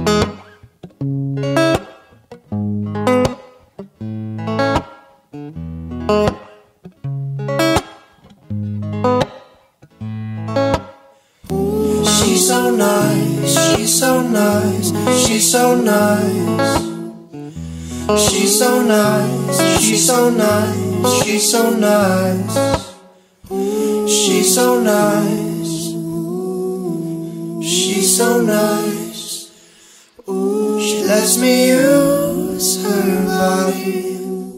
She's so nice, she's so nice, she's so nice. She's so nice, she's so nice, she's so nice. She's so nice, she's so nice. She lets me use her body.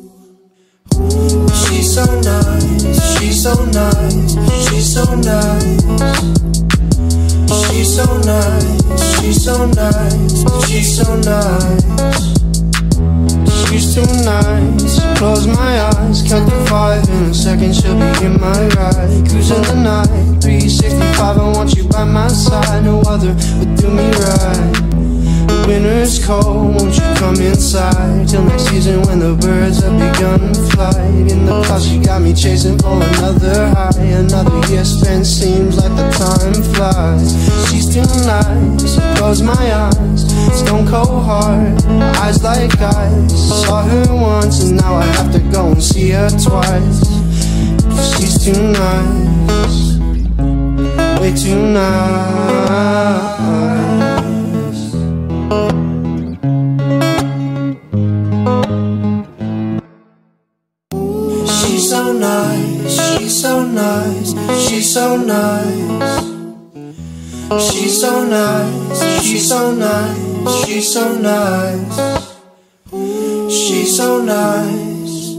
She's so nice, she's so nice, she's so nice. She's so nice, she's so nice, she's so nice. She's too nice, close my eyes, count to 5 in a second, she'll be in my ride. Cruising the night, 365, I want you by my side. No other would do me right. Winter's cold, won't you come inside? Till next season when the birds have begun flight. In the clouds you got me chasing for another high. Another year spent seems like the time flies. She's too nice, close my eyes, stone cold heart, eyes like ice. Saw her once and now I have to go and see her twice. She's too nice, way too nice. She's so nice, she's so nice, she's so nice. She's so nice, she's so nice, she's so nice. She's so nice,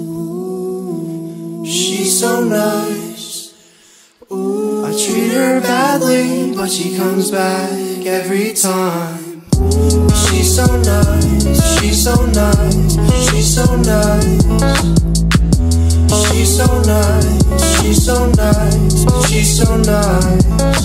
she's so nice. I treat her badly, but she comes back every time. She's so nice, she's so nice, she's so nice. She's so nice, she's so nice, she's so nice.